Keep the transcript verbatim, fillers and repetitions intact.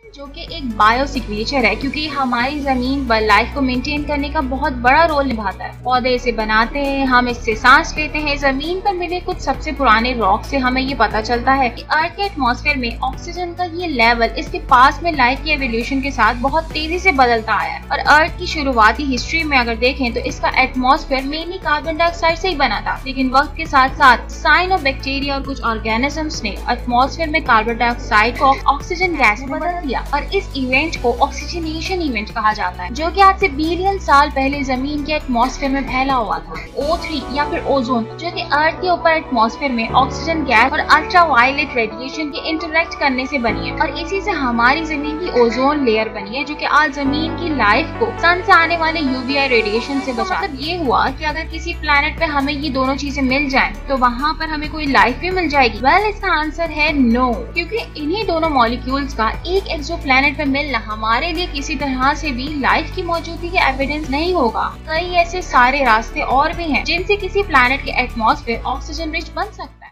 जो कि एक बायो सिग्नेचर है, क्योंकि हमारी जमीन पर लाइफ को मेंटेन करने का बहुत बड़ा रोल निभाता है। पौधे इसे बनाते हैं, हम इससे सांस लेते हैं। जमीन पर मिले कुछ सबसे पुराने रॉक से हमें ये पता चलता है कि अर्थ के एटमॉस्फेयर में ऑक्सीजन का ये लेवल इसके पास में लाइफ की एवोल्यूशन के साथ बहुत तेजी से बदलता आया है। और अर्थ की शुरुआती हिस्ट्री में अगर देखें तो इसका एटमॉस्फेयर मेनली कार्बन डाइऑक्साइड से ही बना था, लेकिन वक्त के साथ साथ साइन ऑफ बैक्टीरिया और कुछ ऑर्गेनिजम्स ने एटमॉस्फेयर में कार्बन डाइऑक्साइड को ऑक्सीजन गैस में बदल दिया और इस इवेंट को ऑक्सीजनेशन इवेंट कहा जाता है, जो कि आज से बिलियन साल पहले जमीन के एटमॉस्फेयर में फैला हुआ था। ओ थ्री या फिर ओजोन, जो कि अर्थ के ऊपर एटमॉस्फेयर में ऑक्सीजन गैस और अल्ट्रावायलेट रेडिएशन के इंटरेक्ट करने से बनी है और इसी से हमारी जमीन की ओजोन लेयर बनी है, जो कि आज जमीन की लाइफ को सन से आने वाले यूवीआई रेडिएशन से बचा। मतलब ये हुआ कि अगर किसी प्लेनेट पे हमें ये दोनों चीजें मिल जाएं, तो वहाँ पर हमें कोई लाइफ भी मिल जाएगी। वेल well, इसका आंसर है नो, क्योंकि इन्हीं दोनों मॉलिक्यूल्स का एक एक्सोप्लैनेट पे मिलना हमारे लिए किसी तरह से भी लाइफ की मौजूदगी का एविडेंस नहीं होगा। कई ऐसे सारे रास्ते और भी हैं जिनसे किसी प्लैनेट के एटमॉस्फेयर ऑक्सीजन रिच बन सकता है।